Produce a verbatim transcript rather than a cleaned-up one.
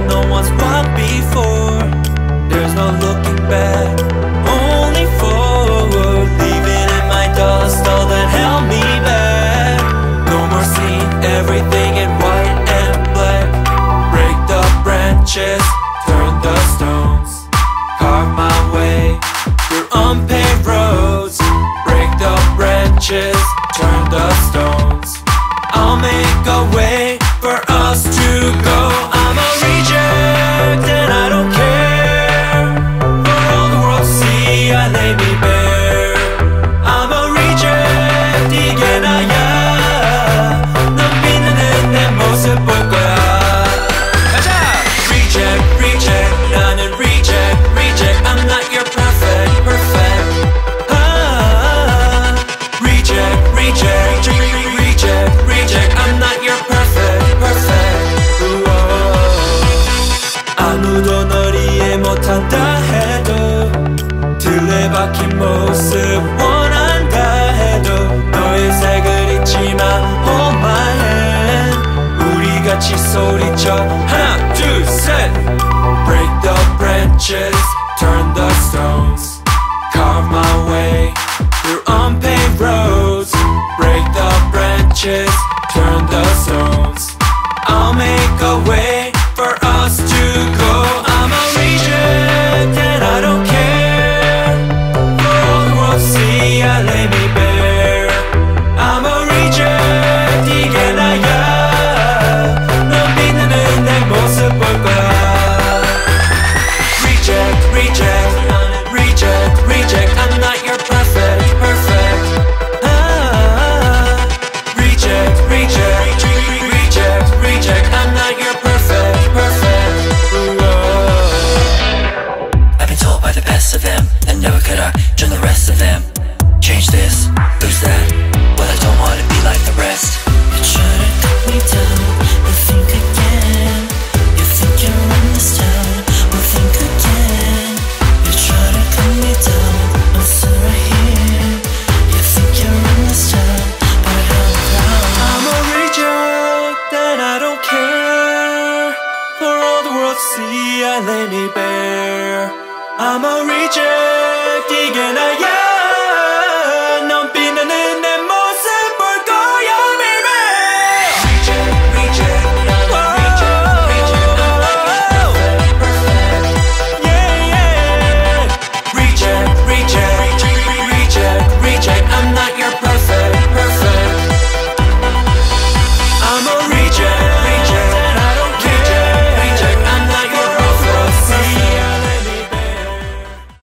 no one's walked before. There's no looking back, only forward. Leaving in my dust all that held me back. No more seeing everything in white and black. Break the branches, turn the stones, carve my way through unpaved roads. Break the branches, turn the stones, I'll make a way for us to go. I'm a reject and I don't care. For all the world to see, I lay me bare. I'm a reject, 이게 나야. 넌 믿는 내 모습 볼 거야. 가자! Reject, reject, 나는 reject, reject. I'm not your perfect, perfect. Ah, reject, reject, reject, reject. I'm not your perfect, perfect. 아무도 널 이해 못한다 해도, 틀에 박힌 모습 원한다 해도, 너의 색을 잊지 마, hold my hand. 우리 같이 소리쳐, 하나 둘 셋. Break the branches, turn the stones, carve my way through unpaved roads. Break the branches, turn the stones, I'll make a way for us to go. I'm a reject and I don't care. For all the world to see, I